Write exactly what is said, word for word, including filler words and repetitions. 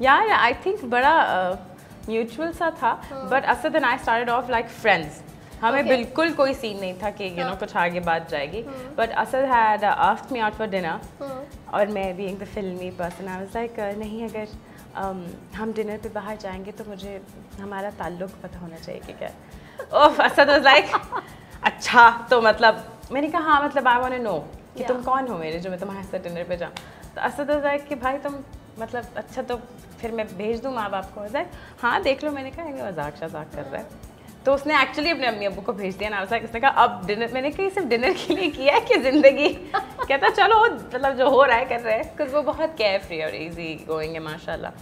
यार I think बड़ा mutual uh, सा था, but Asad and I started off like friends. हमें okay. बिल्कुल कोई सीन नहीं था कि यू नो कुछ आगे बात जाएगी, but Asad had asked me out for dinner, और मैं being the filmy person I was like नहीं, अगर um, हम डिनर पे बाहर जाएंगे तो मुझे हमारा ताल्लुक पता होना चाहिए कि क्या। ओह, असद वाज लाइक अच्छा, तो मतलब मैंने कहा हाँ, मतलब आई वांट टू नो कि तुम कौन हो मेरे जो मैं तुम्हारे साथ डिनर पे जाऊँ। तो असद वाज लाइक कि भाई तुम मतलब अच्छा, तो फिर मैं भेज दूँ माँ बाप को। लाइक हाँ देख लो। मैंने कहा ये मजाक शजाक कर रहा है, तो उसने एक्चुअली अपने अम्मी अब्बू को भेज दिया ना। लाइक उसने कहा अब डिनर, मैंने कहा सिर्फ डिनर के लिए किया है कि ज़िंदगी। कहता चलो मतलब जो हो रहा है कर रहे हैं, क्योंकि वो बहुत केयर फ्री और इजी गोइंग है माशाल्लाह।